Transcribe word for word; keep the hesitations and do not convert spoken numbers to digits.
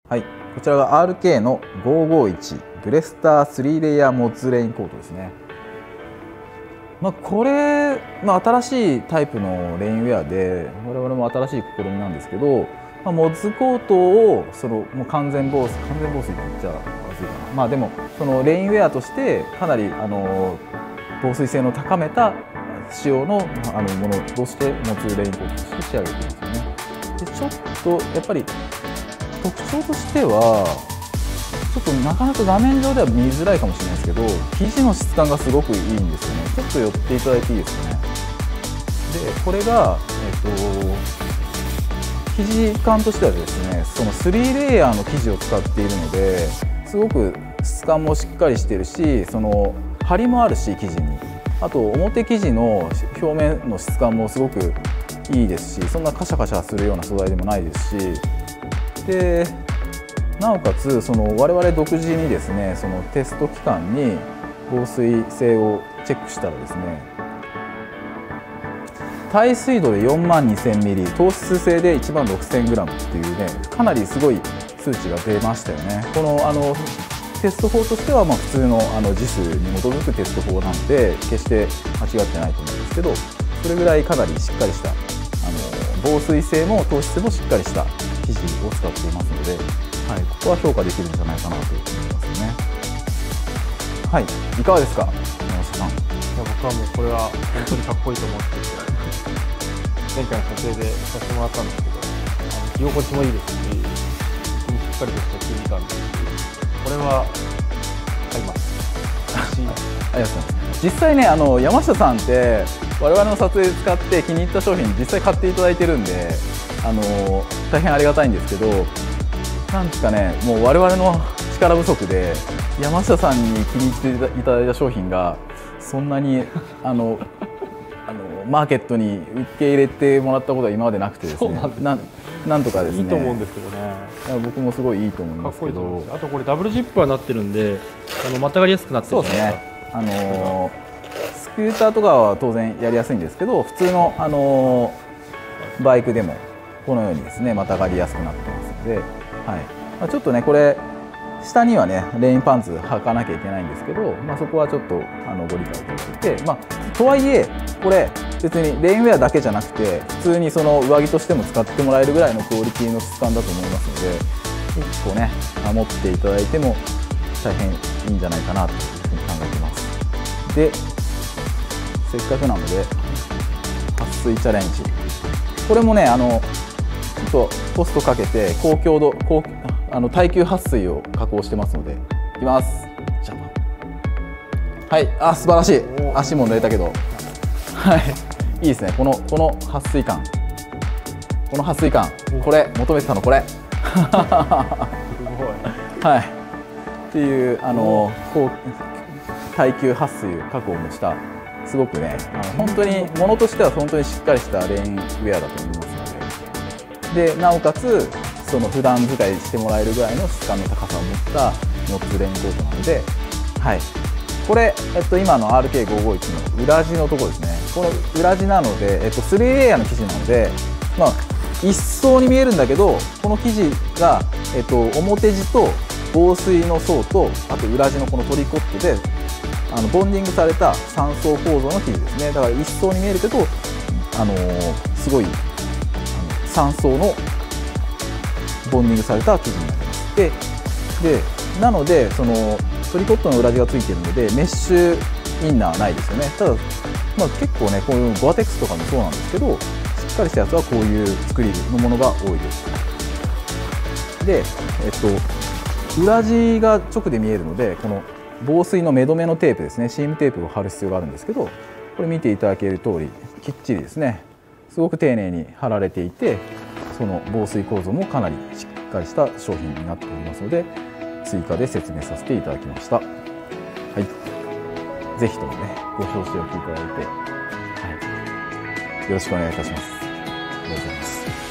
はい、こちらが アールケー のごーごーいちブレスタースリーレイヤーモッズレインコートですね。まあ、これ、まあ、新しいタイプのレインウェアで我々も新しい試みなんですけど、まあ、モッズコートをそのもう完全防水完全防水って言っちゃまずいかな、まあ、でもそのレインウェアとしてかなりあの防水性の高めた仕様のあのものとしてモッズレインコートとして仕上げていますよね。でちょっとやっぱり特徴としてはちょっとなかなか画面上では見づらいかもしれないですけど、生地の質感がすごくいいんですよね。ちょっと寄っていただいていいですかね。でこれが、えっと、生地感としてはですね、そのスリーレイヤーの生地を使っているのですごく質感もしっかりしてるし、その張りもあるし生地に、あと表生地の表面の質感もすごくいいですし、そんなカシャカシャするような素材でもないですし、でなおかつその我々独自にですね、そのテスト期間に防水性をチェックしたらですね、耐水度でよんまんにせんミリ、糖質性でいちまんろくせんグラムっていうね、かなりすごい数値が出ましたよね。このあのテスト法としてはまあ普通のあの ジス に基づくテスト法なので決して間違ってないと思うんですけど、それぐらいかなりしっかりしたあの防水性も糖質もしっかりした生地を使っていますので、はい、ここは評価できるんじゃないかなと思いますね。はい、いかがですか、山下さん。いや、 僕はもうこれは本当にかっこいいと思っていて、前回の撮影でさせてもらったんですけど、着心地もいいですし、しっかりとした生地感ですし、これは買います。 ありがとうございます。実際ね、あの山下さんって我々の撮影で使って気に入った商品実際買っていただいてるんで、あの大変ありがたいんですけど、なんですかね、もう我々の力不足で山下さんに気に入っていただいた商品がそんなにあのあのマーケットに受け入れてもらったことは今までなくてですね、ななんとかですね、 いいと思うんですけどね。 いや僕もすごいいいと思いますけど、 あとこれダブルジップはなってるんで、あのまたがりやすくなってるじゃないですか。 そうですね、あのスクーターとかは当然やりやすいんですけど、普通のあのバイクでもこのようにですねまたがりやすくなってますので、はい、まあ、ちょっとねこれ下にはねレインパンツ履かなきゃいけないんですけど、まあ、そこはちょっとあのご理解いただいて、まあ、とはいえこれ別にレインウェアだけじゃなくて普通にその上着としても使ってもらえるぐらいのクオリティの質感だと思いますので、一個ね守っていただいても大変いいんじゃないかなというふうに考えています。でせっかくなので撥水チャレンジ、これもねあのちょっとコストかけて高強度高あの耐久撥水を加工してますので、いきます。じゃあ、はい、あ、素晴らしい。足も濡れたけど、はい、いいですね。このこの撥水感、この撥水感、これ求めてたのこれ。はい、っていうあの高耐久撥水を確保もしたすごくね、あの本当にものとしては本当にしっかりしたレインウェアだと思いますので、でなおかつその普段使いしてもらえるぐらいの質感の高さを持ったモッツレインコートなので、はい、これ、えっと、今の アールケーごーごーいち の裏地のところですね。この裏地なので、えっと、スリーレイヤーの生地なので、まあ、一層に見えるんだけど、この生地が、えっと、表地と防水の層とあと裏地のこのトリコットであのボンディングされたさん層構造の生地ですね。だから一層に見えるけど、あのー、すごいあのさん層のボンディングされた生地になります。で、でなのでそのトリコットの裏地がついているのでメッシュインナーはないですよね。ただ、まあ、結構ねこういうゴアテックスとかもそうなんですけど、しっかりしたやつはこういう作りのものが多いです。で、えっと、裏地が直で見えるのでこの防水の目止めのテープですね、シームテープを貼る必要があるんですけど、これ見ていただける通りきっちりですね、すごく丁寧に貼られていて、その防水構造もかなりしっかりした商品になっておりますので、追加で説明させていただきました。はい、ぜひともねご表紙をおきいただいて、はい、よろしくお願いいたします。ありがとうございます。